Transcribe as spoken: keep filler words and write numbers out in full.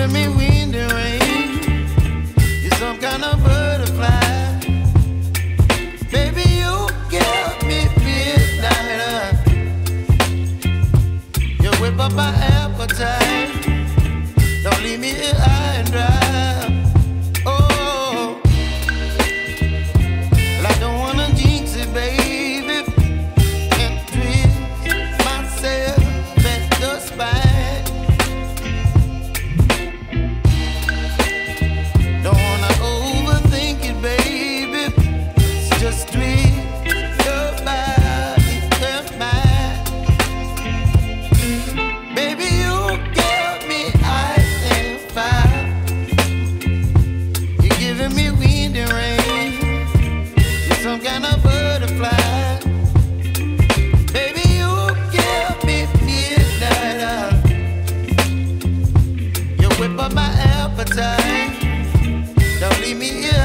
giving me wind and rain. You're some kind of butterfly. Baby, you give me midnight. You whip up my appetite. Don't leave me here high and dry. Oh, well, I don't wanna jinx it, baby, and twist myself at the spine. Don't wanna overthink it, baby. It's just twist your body and mine. Baby, you give me ice and fire. You're giving me wind and rain. You're some kind of butterfly. Baby, you give me midnight. You whip up my appetite. Don't leave me here